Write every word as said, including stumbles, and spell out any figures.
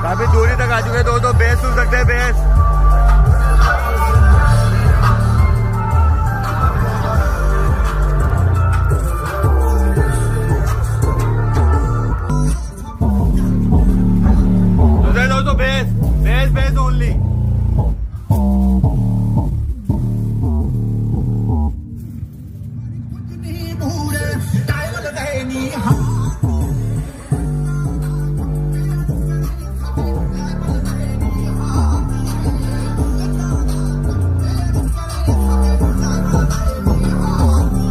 काफी दूरी तक आ चुके हैं दोस्तों। बेस सुन सकते हैं, बेस।